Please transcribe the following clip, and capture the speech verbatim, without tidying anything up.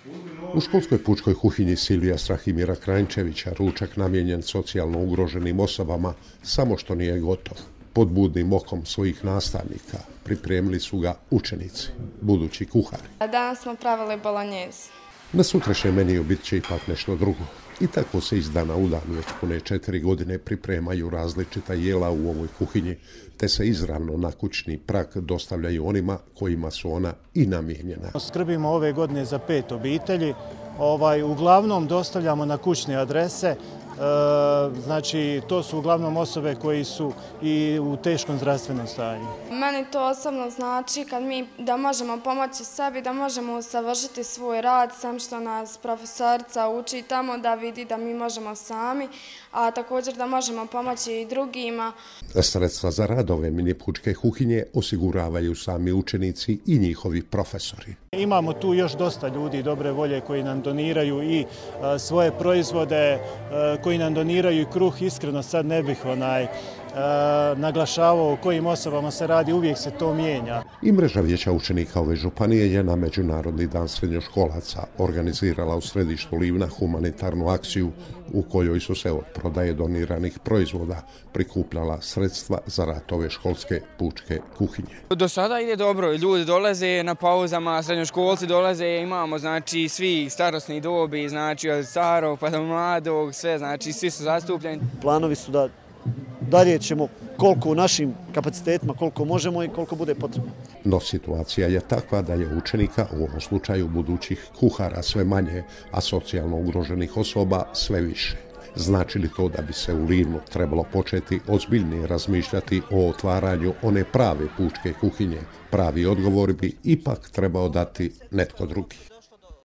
U školskoj pučkoj kuhinji Silvija Strahimira Kranjčevića ručak namijenjen socijalno ugroženim osobama samo što nije gotov. Pod budnim okom svojih nastavnika pripremili su ga učenici, budući kuhari. Danas smo pravili bolognese. Na sutrašnjem meniju bit će ipak nešto drugo. I tako se iz dana u dan već pune četiri godine pripremaju različita jela u ovoj kuhinji, te se izravno na kućni prag dostavljaju onima kojima su ona i namijenjena. Skrbimo ove godine za pet obitelji. Ovaj, uglavnom dostavljamo na kućne adrese. E, znači, to su uglavnom osobe koji su i u teškom zdravstvenom stanju. Meni to osobno znači kad mi da možemo pomoći sebi, da možemo usavršiti svoj rad, sam što nas profesorica uči tamo da vidi da mi možemo sami, a također da možemo pomoći i drugima. Sredstva za rad ove mini pučke kuhinje osiguravaju sami učenici i njihovi profesori. Imamo tu još dosta ljudi dobre volje koji nam doniraju i a, svoje proizvode, a, koji nam doniraju i kruh. Iskreno sad ne bih onaj a, naglašavao o kojim osobama se radi, uvijek se to mijenja. I mreža vijeća učenika ove županije je na Međunarodni dan srednjoškolaca organizirala u središtu Livna humanitarnu akciju u kojoj su se od prodaje doniranih proizvoda prikupljala sredstva za rad ove školske pučke kuhinje. Do sada ide dobro, ljudi dolaze na pauzama, srednjoškolci dolaze, imamo znači svi starosni dobi, znači od starog pa do mladog, sve, znači svi su zastupljeni. Planovi su da dalje ćemo koliko u našim kapacitetima, koliko možemo i koliko bude potrebno. No situacija je takva da je učenika, u ovom slučaju budućih kuhara, sve manje, a socijalno ugroženih osoba sve više. Znači li to da bi se u Livnu trebalo početi ozbiljnije razmišljati o otvaranju one prave pučke kuhinje? Pravi odgovor bi ipak trebao dati netko drugi.